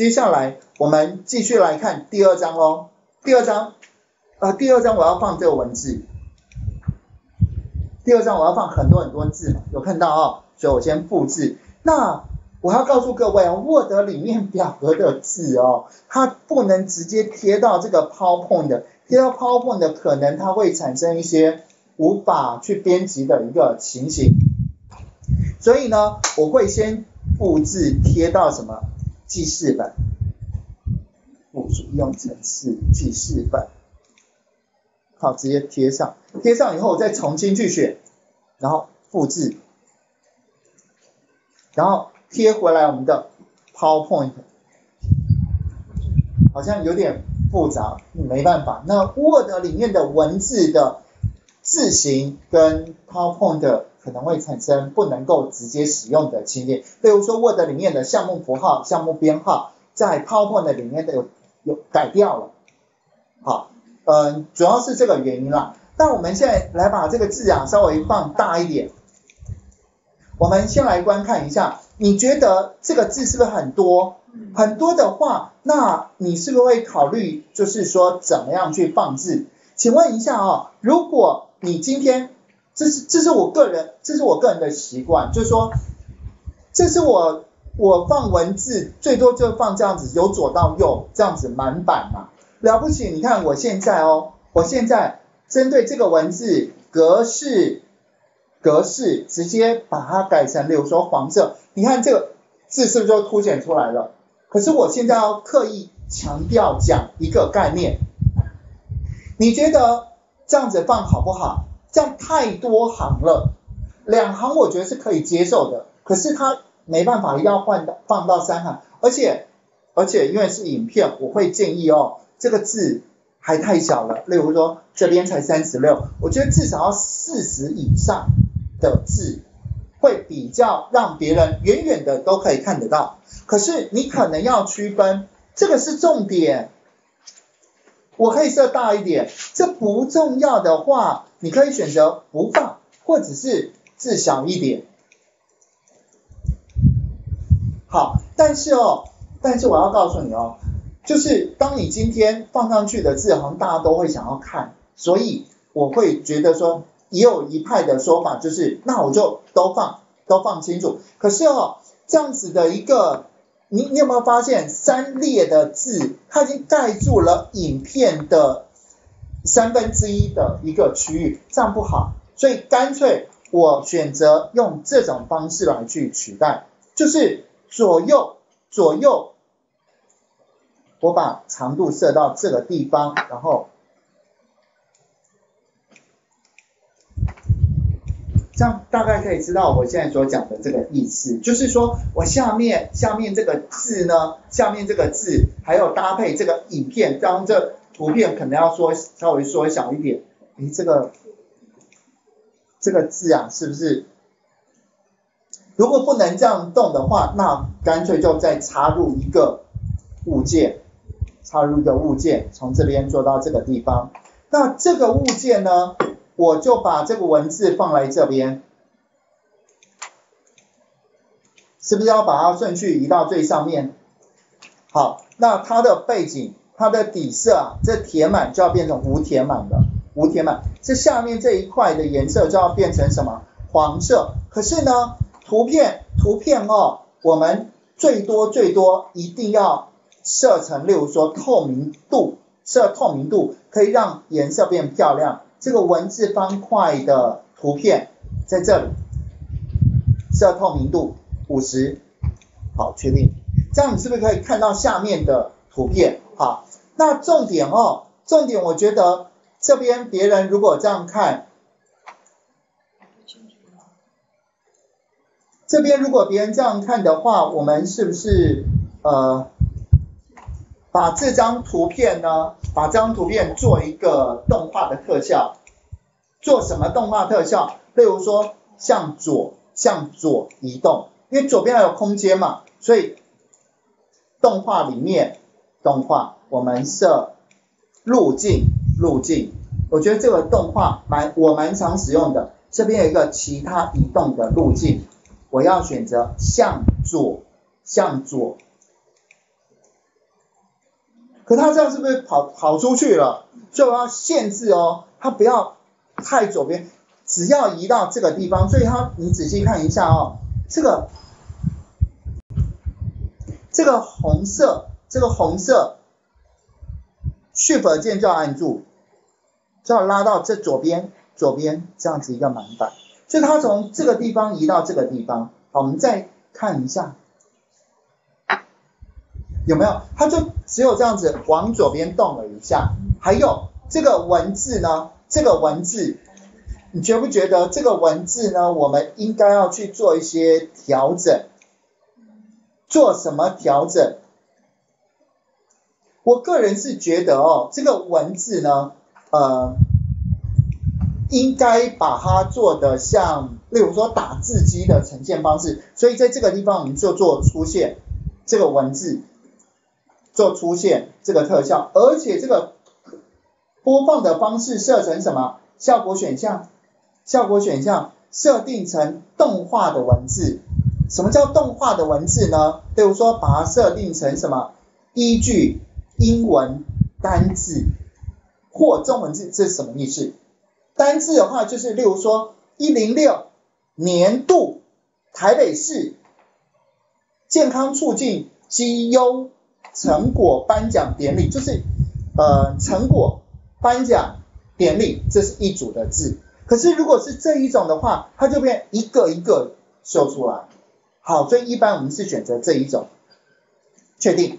接下来我们继续来看第二章哦。第二章我要放这个文字。第二章我要放很多很多字嘛，有看到哦，所以我先复制。那我要告诉各位哦 ，Word 里面表格的字哦，它不能直接贴到这个 PowerPoint 的，贴到 PowerPoint 的可能它会产生一些无法去编辑的一个情形。所以呢，我会先复制贴到什么记事本，附属应用程式记事本。好，直接贴上，贴上以后我再重新去选，然后复制，然后贴回来我们的 PowerPoint， 好像有点复杂，没办法。那 Word 里面的文字的字形跟 PowerPoint 可能会产生不能够直接使用的情形，例如说 Word 里面的项目符号、项目编号，在 PowerPoint 里面的有改掉了，好。主要是这个原因啦。那我们现在来把这个字啊稍微放大一点。我们先来观看一下，你觉得这个字是不是很多？很多的话，那你是不是会考虑就是说怎么样去放置？请问一下哦，如果你今天这是我个人的习惯，就是说这是我放文字最多就放这样子，由左到右这样子满版嘛。了不起，你看我现在针对这个文字格式直接把它改成例如说黄色，你看这个字是不是就凸显出来了？可是我现在要刻意强调讲一个概念，你觉得这样子放好不好？这样太多行了，2行我觉得是可以接受的，可是它没办法一定要放到3行，而且因为是影片，我会建议哦，这个字还太小了，例如说这边才36，我觉得至少要40以上的字会比较让别人远远的都可以看得到。可是你可能要区分，这个是重点，我可以设大一点，这不重要的话，你可以选择不放，或者是字小一点。好，但是我要告诉你哦，就是当你今天放上去的字，好像大家都会想要看，所以我会觉得说，也有一派的说法就是，那我就都放清楚。可是这样子的一个，你有没有发现3列的字，它已经盖住了影片的1/3的一个区域，这样不好。所以干脆我选择用这种方式来去取代，就是左右。我把长度设到这个地方，然后这样大概可以知道我现在所讲的这个意思，就是说我下面这个字呢，下面这个字还有搭配这个影片，当这图片可能要稍微缩小一点，这个字啊是不是？如果不能这样动的话，那干脆就再插入一个物件，从这边做到这个地方。那这个物件呢，我就把这个文字放在这边，是不是要把它顺序移到最上面？好，那它的背景，它的底色啊，这填满就要变成无填满的，这下面这一块的颜色就要变成什么？黄色。可是呢，图片我们最多一定要设成，例如说透明度，可以让颜色变漂亮。这个文字方块的图片在这里设透明度50，好，确定。这样你是不是可以看到下面的图片？好，那重点我觉得这边别人如果这样看，这边如果别人这样看的话，我们是不是把这张图片做一个动画的特效？做什么动画特效？例如说向左移动，因为左边还有空间嘛，所以动画我们设路径，我觉得这个动画我蛮常使用的。这边有一个其他移动的路径，我要选择向左可它这样是不是跑出去了？所以我要限制哦，它不要太左边，只要移到这个地方。所以你仔细看一下哦，这个红色Shift 键就要按住，就要拉到这左边这样子一个满版。所以它从这个地方移到这个地方。好，我们再看一下。有没有？它就只有这样子往左边动了一下。还有这个文字呢？这个文字，你觉不觉得这个文字呢？我们应该要去做一些调整。做什么调整？我个人是觉得哦，这个文字呢，应该把它做得像，例如说打字机的呈现方式。所以在这个地方我们就做出现这个文字。做出现这个特效，而且这个播放的方式设成什么？效果选项设定成动画的文字。什么叫动画的文字呢？例如说把它设定成什么？依据英文单字或中文字，这是什么意思？单字的话就是例如说106年度台北市健康促进绩优成果颁奖典礼，就是成果颁奖典礼，这是一组的字。可是如果是这一种的话，它就变一个一个秀出来。好，所以一般我们是选择这一种。确定。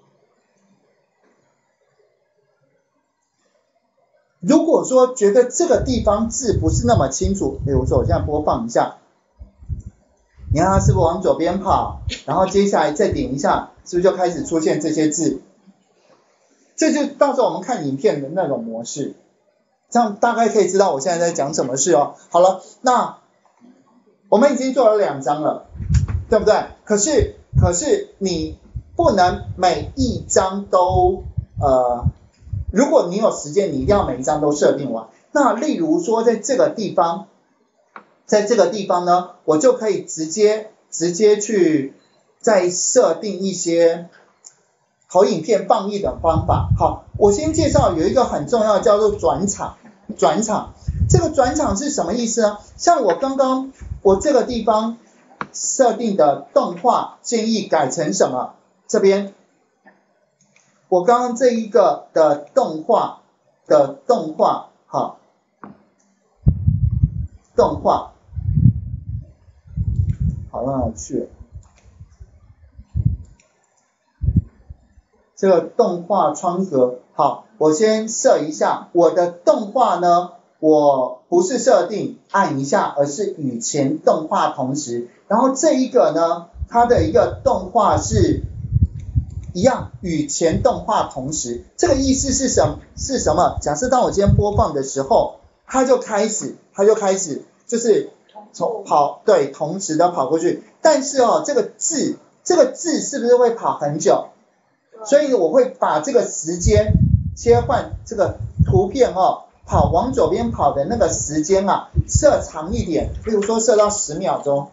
如果说觉得这个地方字不是那么清楚，比如说我现在播放一下，你看它是不是往左边跑，然后接下来再点一下，是不是就开始出现这些字？这就到时候我们看影片的那种模式，这样大概可以知道我现在在讲什么事哦。好了，那我们已经做了2张了，对不对？可是你不能每一张都如果你有时间，你一定要每一张都设定完。那例如说在这个地方呢，我就可以直接去再设定一些投影片放映的方法。好，我先介绍有一个很重要的叫做转场。这个转场是什么意思呢？像我这个地方设定的动画建议改成什么？这边我刚刚这一个的动画，好，好让我去。这个动画窗格，好，我先设一下我的动画呢，我不是设定按一下，而是与前动画同时。然后这一个呢，它的一个动画是一样与前动画同时。这个意思是什么？假设当我今天播放的时候，它就开始就是同时的跑过去。但是哦，这个字是不是会跑很久？所以我会把这个时间切换这个图片往左边跑的那个时间设长一点，例如说设到10秒钟。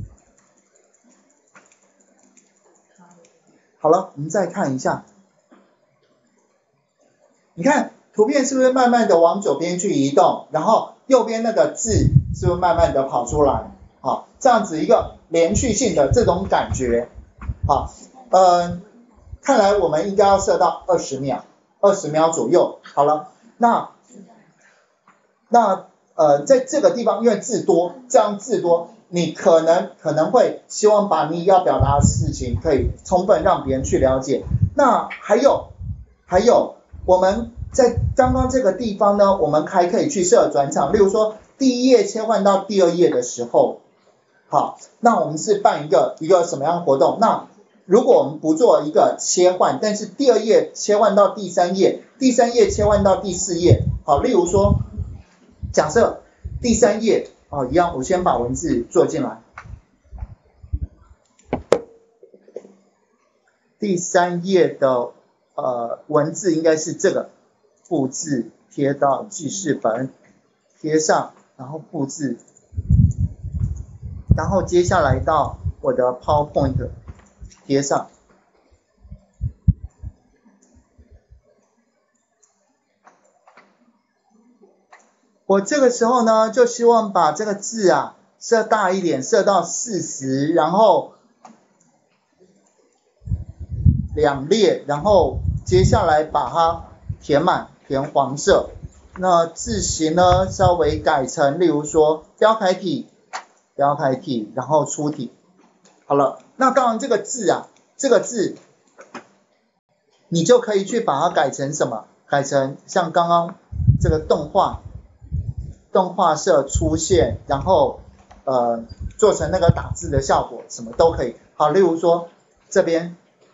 好了，我们再看一下，你看图片是不是慢慢的往左边去移动，然后右边那个字是不是慢慢的跑出来？好，这样子一个连续性的这种感觉。好，看来我们应该要设到20秒左右。好了，那在这个地方，因为字多，你可能会希望把你要表达的事情可以充分让别人去了解。那还有，我们在刚刚这个地方呢，我们还可以去设转场，例如说第1页切换到第2页的时候，好，那我们是办一个什么样的活动？那如果我们不做一个切换，但是第2页切换到第3页，第3页切换到第4页，好，例如说，假设第3页一样，我先把文字做进来。第3页的文字应该是这个，复制贴到记事本，贴上，然后复制，然后接下来到我的 PowerPoint。贴上， 我这个时候呢，就希望把这个字啊设大一点，设到40，然后2列，然后接下来把它填满，填黄色。那字形呢，稍微改成，例如说标楷体，然后粗体。好了，那当然这个字啊，这个字你就可以去把它改成什么？改成像刚刚这个动画色出现，然后做成那个打字的效果，什么都可以。好，例如说这边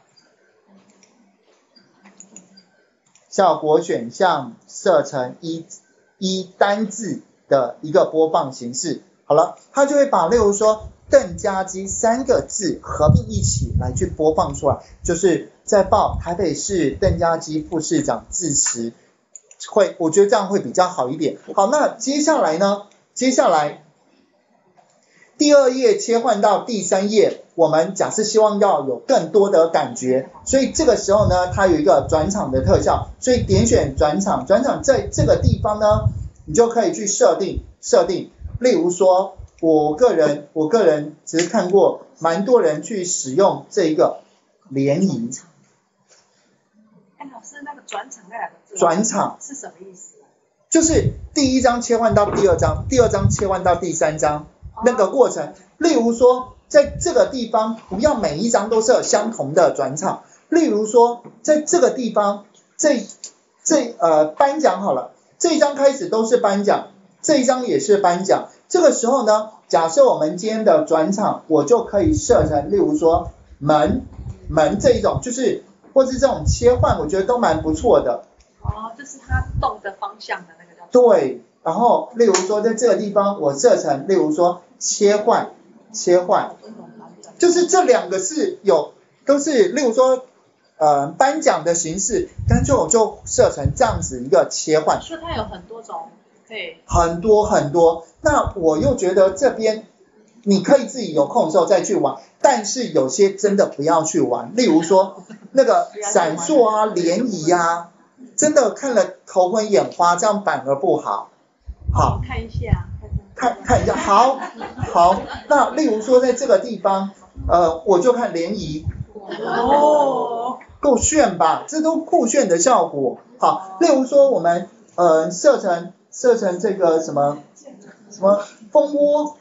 效果选项设成一单字的一个播放形式。好了，它就会把例如说邓家基3个字合并一起来去播放出来，就是在报台北市邓家基副市长致辞，我觉得这样会比较好一点。好，那接下来呢？接下来第2页切换到第3页，我们假设希望要有更多的感觉，所以这个时候呢，它有一个转场的特效，所以点选转场，转场在这个地方呢，你就可以去设定，例如说我个人只是看过蛮多人去使用这一个联谊。 老师，那个转场那2个字， 转场是什么意思？ 就是第1章切换到第2章，第2章切换到第3章那个过程。例如说，在这个地方不要每一章都是有相同的转场。例如说，在这个地方，颁奖好了，这一章开始都是颁奖，这一章也是颁奖。这个时候呢，假设我们今天的转场，我就可以设成，例如说门这一种，就是或是这种切换，我觉得都蛮不错的。 就是它动的方向的那个叫。 对，然后例如说在这个地方我设成，例如说切换，就是这2个都是例如说颁奖的形式，干脆我就设成这样子一个切换。 所以它有很多种，对， 很多。那我又觉得这边你可以自己有空的时候再去玩，但是有些真的不要去玩，例如说那个闪烁啊、涟漪啊，真的看了头昏眼花，这样反而不好。好， 看一下， 看一下，好，那例如说在这个地方，我就看涟漪。够炫吧？这都酷炫的效果。好，例如说我们设成这个什么蜂窝，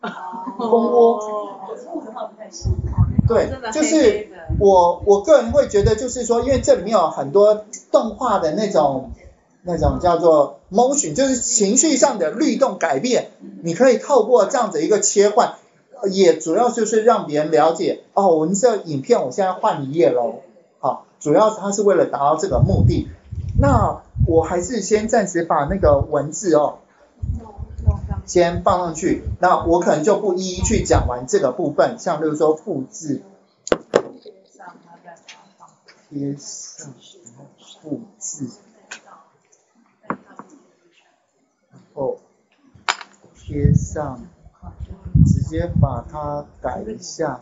对，就是我个人会觉得就是说，因为这里面有很多动画的那种叫做 motion， 就是情绪上的律动改变，你可以透过这样子一个切换，也主要就是让别人了解我们这影片我现在换1页咯。好，主要它是为了达到这个目的。那我还是先暂时把那个文字先放上去，那我可能就不一一去讲完这个部分，像例如说复制，贴上复制，然后贴上，直接把它改一下，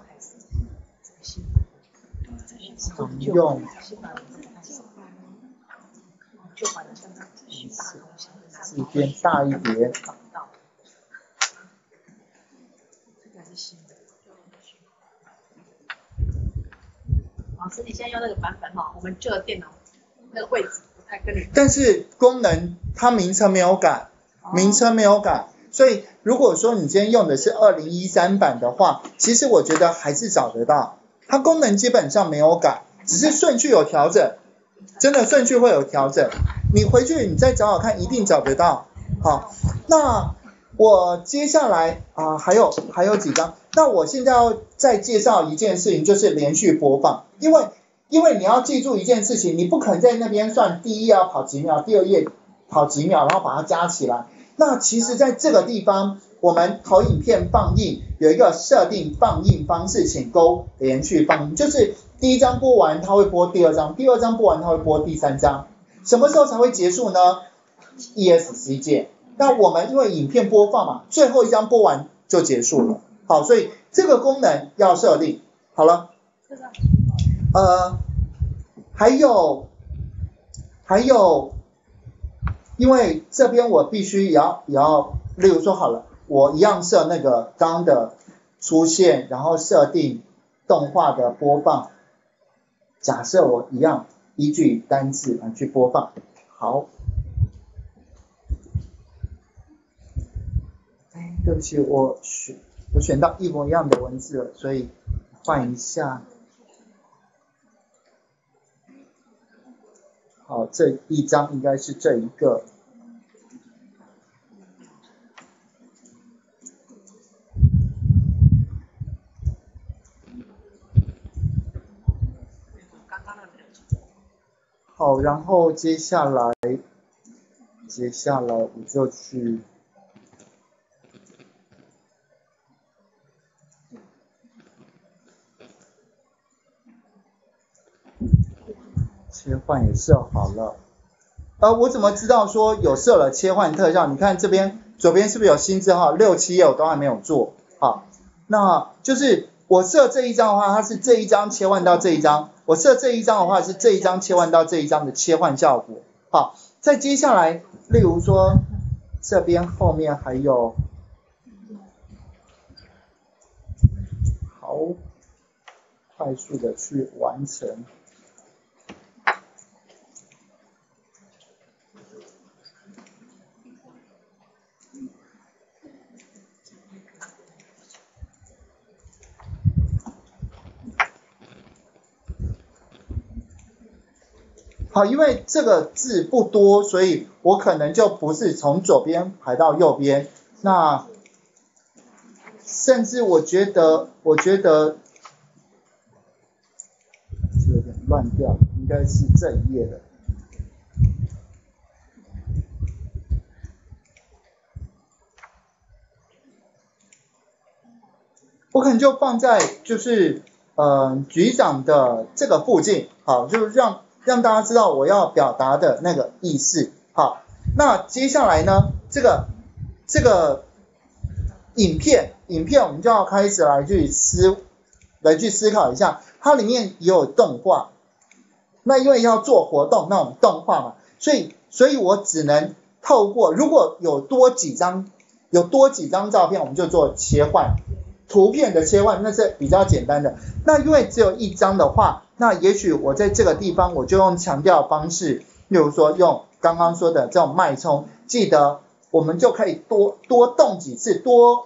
常用字变大一点。 老师，你现在用那个版本我们旧的电脑那个位置不太跟你。 但是功能它名称没有改，所以如果说你今天用的是2013版的话，其实我觉得还是找得到，它功能基本上没有改，只是顺序有调整，真的顺序会有调整，你回去你再找找看，一定找得到。好，那我接下来还有几张，那我现在要再介绍一件事情，就是连续播放，因为你要记住一件事情，你不可能在那边算第1页要跑几秒，第2页跑几秒，然后把它加起来。那其实在这个地方，我们投影片放映有一个设定放映方式，请勾连续放映，就是第1章播完它会播第2章，第2章播完它会播第3章，什么时候才会结束呢？ ESC 键。那我们因为影片播放嘛，最后1章播完就结束了。好，所以这个功能要设定好了。还有因为这边我必须也要，例如说好了，我一样设那个刚的出现，然后设定动画的播放，假设我一样依据单字来去播放，好。对不起，我选到一模一样的文字了，所以换一下。好，这一张应该是这一个。好，然后接下来我就去。切换也设好了，我怎么知道说有设了切换特效？你看这边左边是不是有新字号？6、7页我都还没有做，好，那就是我设这一张的话，它是这一张切换到这一张；我设这一张的话，是这一张切换到这一张的切换效果。好，再接下来，例如说这边后面还有，好，快速的去完成。好，因为这个字不多，所以我可能就不是从左边排到右边。那甚至我觉得这有点乱掉，应该是这一页的。我可能就放在就是局长的这个附近，好，就是让大家知道我要表达的那个意思。好，那接下来呢，这个影片我们就要开始来去思考一下，它里面也有动画。那因为要做活动，那我们动画嘛，所以我只能透过如果有多几张照片，我们就做切换。图片的切换那是比较简单的，那因为只有一张的话，那也许我在这个地方我就用强调方式，例如说用刚刚说的这种脉冲，记得我们就可以多动几次，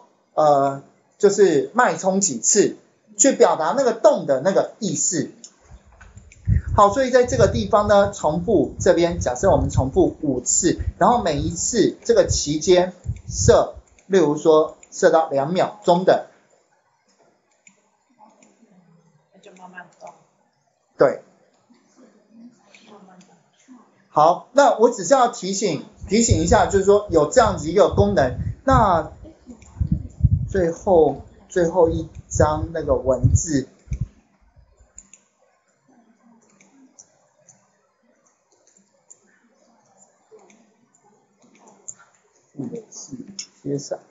就是脉冲几次，去表达那个动的那个意思。好，所以在这个地方呢，重复这边假设我们重复5次，然后每一次这个期间例如说设到2秒钟的。对，好，那我只是要提醒一下，就是说有这样子一个功能。那最后一张那个文字，贴上。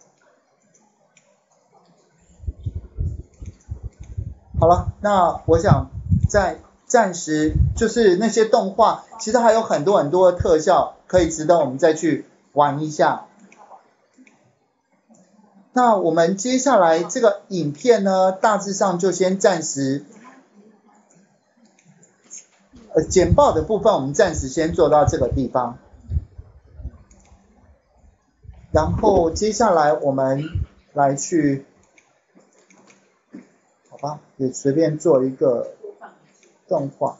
好了，那我想暂时就是那些动画，其实还有很多的特效可以值得我们再去玩一下。那我们接下来这个影片呢，大致上就先暂时简报的部分我们暂时先做到这个地方。然后接下来我们来去好吧，也随便做一个动画。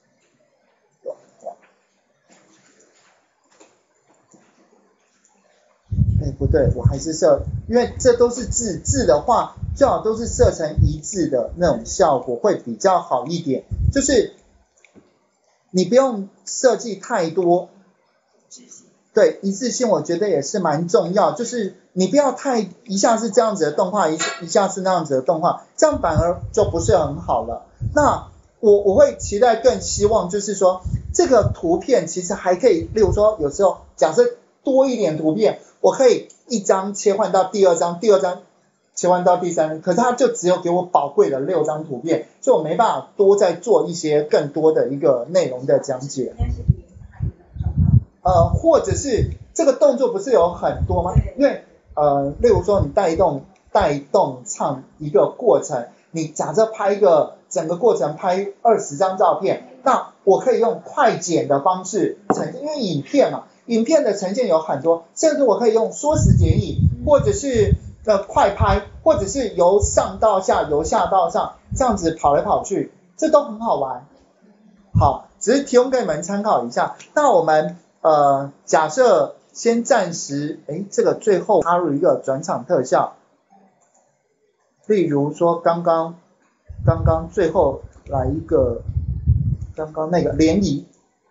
不对，我还是设，因为这都是字的话，最好都是设成一致的那种效果会比较好一点。就是你不用设计太多，对，一致性我觉得也是蛮重要。就是你不要太一下是这样子的动画，一下是那样子的动画，这样反而就不是很好了。那我会期待更希望就是说这个图片其实还可以，例如说有时候假设多一点图片，我可以一张切换到第二张，第二张切换到第3张，可是它就只有给我宝贵的6张图片，所以我没办法多再做一些更多的一个内容的讲解。 或者是这个动作不是有很多吗？因为例如说你带动唱一个过程，你假设拍一个整个过程拍20张照片，那我可以用快剪的方式呈现，因为影片嘛，影片的呈现有很多，甚至我可以用缩时剪影，或者是快拍，或者是由上到下，由下到上，这样子跑来跑去，这都很好玩。好，只是提供给你们参考一下。那我们假设先暂时，这个最后插入一个转场特效，例如说刚刚最后来一个刚刚那个涟漪。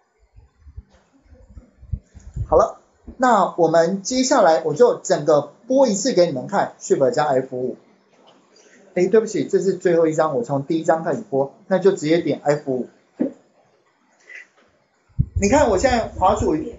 好了，那我们接下来我就整个播一次给你们看 ，Shift 加 F5。对不起，这是最后一张，我从第一张开始播，那就直接点 F5。你看我现在滑鼠，因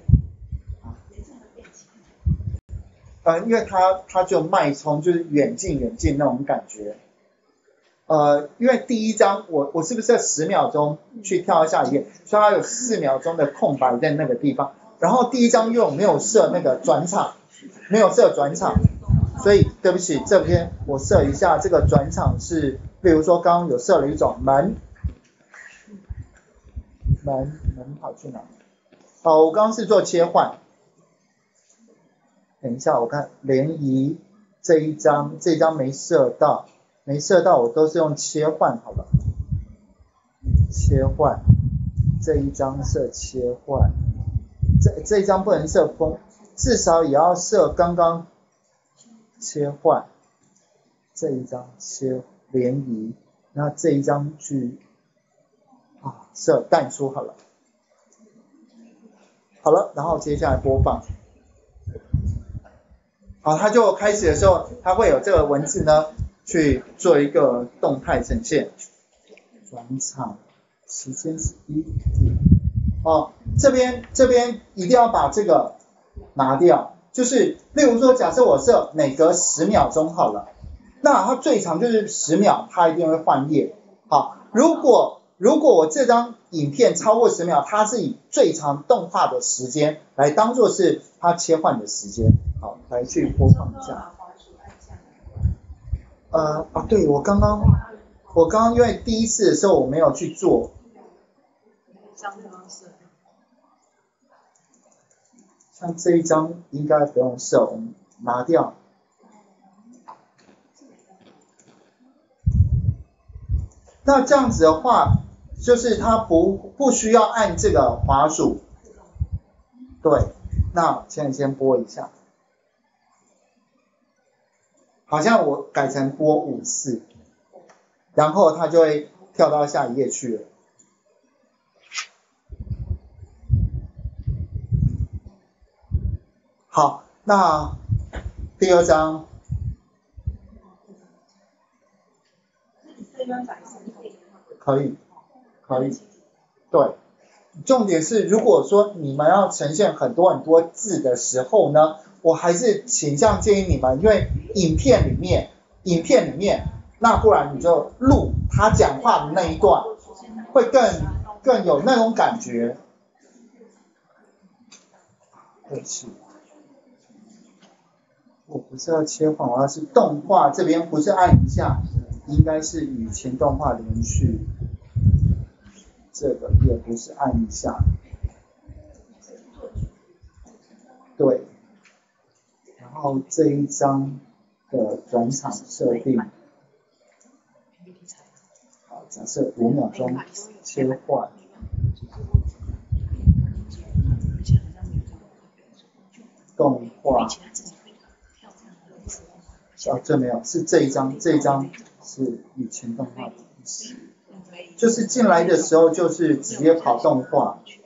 为它就脉冲，就是远近那种感觉。因为第一张我是不是要10秒钟去跳到下一页，所以它有4秒钟的空白在那个地方。然后第一张又没有设那个转场，所以对不起，这边我设一下，这个转场是，比如说刚刚有设了一种门跑去哪？好，我刚刚是做切换。等一下，我看涟漪这一张没设到，我都是用切换好了。切换这一张设切换，这一张不能设风，至少也要设刚刚切换，这一张切涟漪，那这一张去设淡出好了。好了，然后接下来播放。好，它就开始的时候，它会有这个文字呢，去做一个动态呈现。转场时间是1点。这边一定要把这个拿掉，就是例如说，假设我设每隔10秒钟好了，那它最长就是10秒，它一定会换页。好，如果我这张影片超过10秒，它是以最长动画的时间来当做是它切换的时间。好，来去播放一下。对，我刚刚因为第一次的时候我没有去做。像这一张应该不用设，我们拿掉。那这样子的话，就是它不需要按这个滑鼠。对，那现在先播一下。好像我改成播5次，然后它就会跳到下一页去了。好，那第二张。可以，对。重点是，如果说你们要呈现很多字的时候呢，我还是倾向建议你们，因为影片里面，那不然你就录他讲话的那一段，会更有那种感觉。对不起，我不是要切换，我要是动画这边不是按一下，应该是与前动画连续。这个也不是按一下，对，然后这一张的转场设定，好，假设5秒钟切换，动画，这没有，是这一张是以前动画的意思。就是进来的时候就是直接跑动画，